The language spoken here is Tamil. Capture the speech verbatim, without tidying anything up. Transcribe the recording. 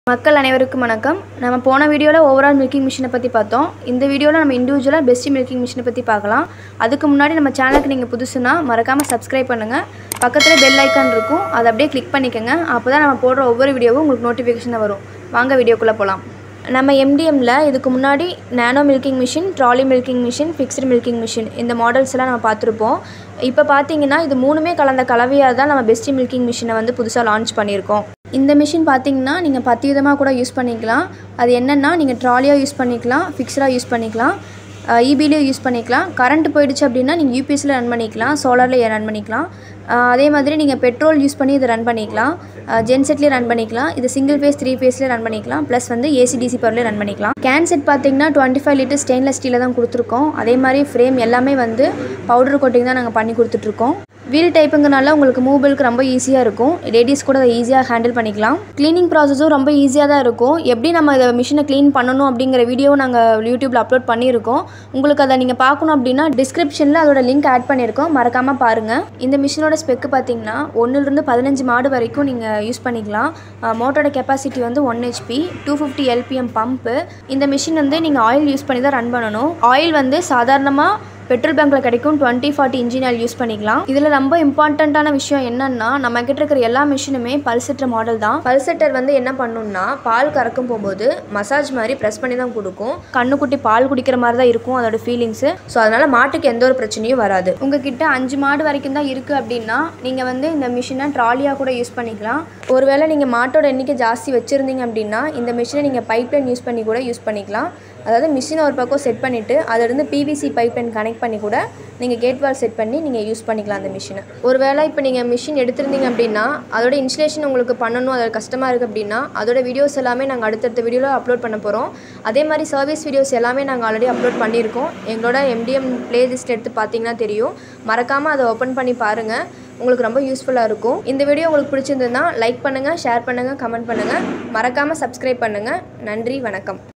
மக்கள் அனைவருக்கும் வணக்கம். நம்ம போன வீடியோல ஓவரால் மில்கிங் மிஷினை பத்தி பார்த்தோம். இந்த வீடியோல நம்ம இண்டிவிஜுவலா பெஸ்ட் மில்கிங் மிஷினை பத்தி பார்க்கலாம். அதுக்கு முன்னாடி நம்ம சேனலுக்கு நீங்க புதுசுனா மறக்காம சப்ஸ்கிரைப் பண்ணுங்க. பக்கத்துல பெல் ஐகான் இருக்கும். அதை அப்படியே கிளிக் பண்ணிக்கங்க. அப்பதான் நம்ம போடுற ஒவ்வொரு வீடியோவும் உங்களுக்கு நோட்டிஃபிகேஷன் வரும். வாங்க வீடியோக்குள்ள போலாம். நம்ம எம்டிஎம்ல இதுக்கு முன்னாடி nano milking machine, trolley milking machine, fixed milking machine இந்த மாடல்ஸ் எல்லாம் நம்ம பார்த்துருப்போம். இப்போ பார்த்தீங்கன்னா இது மூணுமே கலந்த கலவையாக தான் நம்ம பெஸ்ட் மில்கிங் மிஷினை வந்து புதுசாக லான்ச் பண்ணியிருக்கோம். இந்த மிஷின் பார்த்தீங்கன்னா நீங்கள் பத்து விதமாக கூட யூஸ் பண்ணிக்கலாம். அது என்னென்னா நீங்கள் ட்ராலியாக யூஸ் பண்ணிக்கலாம், ஃபிக்ஸ்டாக யூஸ் பண்ணிக்கலாம், இபிலையும் யூஸ் பண்ணிக்கலாம். கரண்ட் போயிடுச்சு அப்படின்னா நீங்கள் யூபிஎஸ்சில் ரன் பண்ணிக்கலாம், சோலாரில் ரன் பண்ணிக்கலாம். அதே மாதிரி நீங்கள் பெட்ரோல் யூஸ் பண்ணி இதை ரன் பண்ணிக்கலாம், ஜென்செட்லேயே ரன் பண்ணிக்கலாம். இது சிங்கிள் ஃபேஸ் த்ரீ ஃபேஸ்லேயே ரன் பண்ணிக்கலாம், ப்ளஸ் வந்து ஏசிடிசி பவர்லேயே ரன் பண்ணிக்கலாம். கேன் செட் பார்த்தீங்கன்னா டுவெண்ட்டி ஃபைவ் லிட்டர் ஸ்டெயின்லெஸ் ஸ்டீலில் தான் கொடுத்துருக்கோம். அதே மாதிரி ஃப்ரேம் எல்லாமே வந்து பவுடர் கோட்டிங் தான் நாங்கள் பண்ணி கொடுத்துட்ருக்கோம். வீல் டைப்புங்கனால உங்களுக்கு மூவபிளுக்கு ரொம்ப ஈஸியாக இருக்கும். லேடிஸ் கூட அதை ஈஸியாக ஹேண்டில் பண்ணிக்கலாம். க்ளீனிங் ப்ராசஸும் ரொம்ப ஈஸியாக தான் இருக்கும். எப்படி நம்ம இதை மிஷினை க்ளீன் பண்ணணும் அப்படிங்கிற வீடியோ நாங்கள் யூடியூப்பில் அப்லோட் பண்ணியிருக்கோம். உங்களுக்கு அதை நீங்கள் பார்க்கணும் அப்படின்னா டிஸ்கிரிப்ஷனில் அதோட லிங்க் ஆட் பண்ணியிருக்கோம், மறக்காமல் பாருங்கள். இந்த மிஷினோட ஸ்பெக்கு பார்த்தீங்கன்னா ஒன்றுலேருந்து பதினஞ்சு மாடு வரைக்கும் நீங்கள் யூஸ் பண்ணிக்கலாம். மோட்டரோட கெப்பாசிட்டி வந்து one HP, two fifty LPM pump. இந்த மிஷின் வந்து நீங்கள் ஆயில் யூஸ் பண்ணி தான் ரன் பண்ணணும். ஆயில் வந்து சாதாரணமாக பெட்ரோல் பங்கில் கிடைக்கும் twenty forty engine oil use பண்ணிக்கலாம். இதில் ரொம்ப இம்பார்ட்டண்ட்டான விஷயம் என்னன்னா நம்ம கிட்ட இருக்கிற எல்லா மிஷினுமே பல்செட்டர் மாடல் தான். பல்செட்டர் வந்து என்ன பண்ணுன்னா பால் கறக்கும் போகும்போது மசாஜ் மாதிரி ப்ரெஸ் பண்ணி தான் கொடுக்கும். கண்ணுக்குட்டி பால் குடிக்கிற மாதிரி தான் இருக்கும் அதோட ஃபீலிங்ஸு. ஸோ அதனால மாட்டுக்கு எந்த ஒரு பிரச்சனையும் வராது. உங்ககிட்ட அஞ்சு மாடு வரைக்கும் தான் இருக்குது அப்படின்னா நீங்கள் வந்து இந்த மிஷினை ட்ராலியாக கூட யூஸ் பண்ணிக்கலாம். ஒருவேளை நீங்கள் மாட்டோட எண்ணிக்கை ஜாஸ்தி வச்சுருந்தீங்க அப்படின்னா இந்த மிஷினை நீங்கள் பைப்லைன் யூஸ் பண்ணி கூட யூஸ் பண்ணிக்கலாம். அதாவது மிஷினை ஒரு பக்கம் செட் பண்ணிவிட்டு அதிலிருந்து பிவிசி பைப்லைன் கனெக்ட் பண்ணி கூட நீங்கள் கேட் வால் செட் பண்ணி நீங்கள் யூஸ் பண்ணிக்கலாம் அந்த மிஷினை. ஒரு வேளை இப்போ நீங்கள் மிஷின் எடுத்திருந்தீங்க அப்படின்னா அதோட இன்ஸ்டலேஷன் உங்களுக்கு பண்ணணும், அதோட கஷ்டமாக இருக்குது அப்படின்னா அதோட வீடியோஸ் எல்லாமே நாங்கள் அடுத்தடுத்த வீடியோவில் அப்லோட் பண்ண போகிறோம். அதே மாதிரி சர்வீஸ் வீடியோஸ் எல்லாமே நாங்கள் ஆல்ரெடி அப்லோட் பண்ணியிருக்கோம். எங்களோட எம்டிஎம் பிளேலிஸ்ட் எடுத்து பார்த்தீங்கன்னா தெரியும். மறக்காமல் அதை ஓப்பன் பண்ணி பாருங்கள், உங்களுக்கு ரொம்ப யூஸ்ஃபுல்லாக இருக்கும். இந்த வீடியோ உங்களுக்கு பிடிச்சிருந்ததுன்னா லைக் பண்ணுங்கள், ஷேர் பண்ணுங்கள், கமெண்ட் பண்ணுங்கள். மறக்காமல் சப்ஸ்கிரைப் பண்ணுங்கள். நன்றி, வணக்கம்.